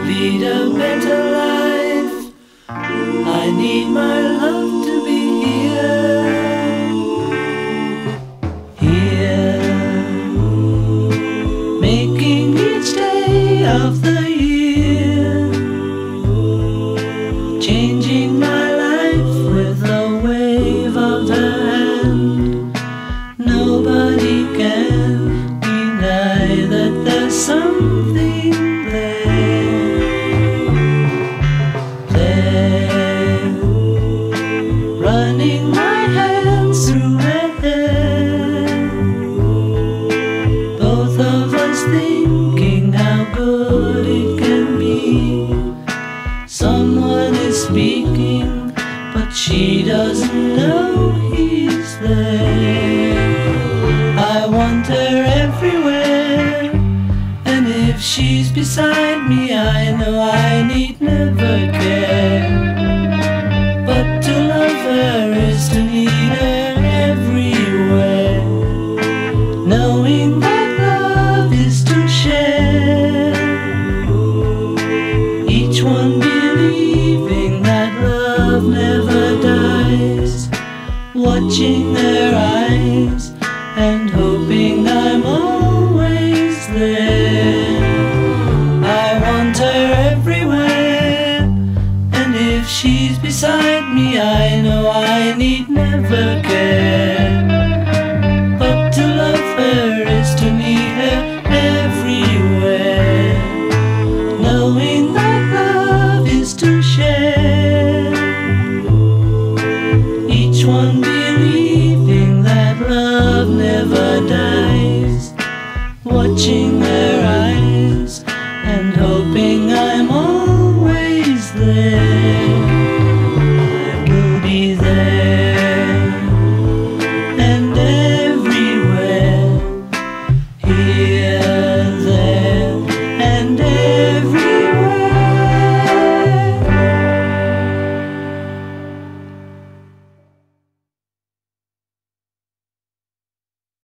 lead a better life. I need my love to be here, here, making each day of the year, changing my life with a wave of her hand. Nobody can deny that there's something there, running my hands through her hair, both of us thinking how good it can be. Someone is speaking, but she doesn't know he's there. I want her everywhere, and if she's beside me, I know I need never care. But to love her is to need her everywhere, knowing that love is to share, each one believing that love never dies, watching her eyes and hoping I'm always there. I want her everywhere, and if she's beside me, I know I need never care. But to love her is to need her everywhere, knowing that love is to share, each one believing that love never dies, watching her eyes and hoping I'm always there.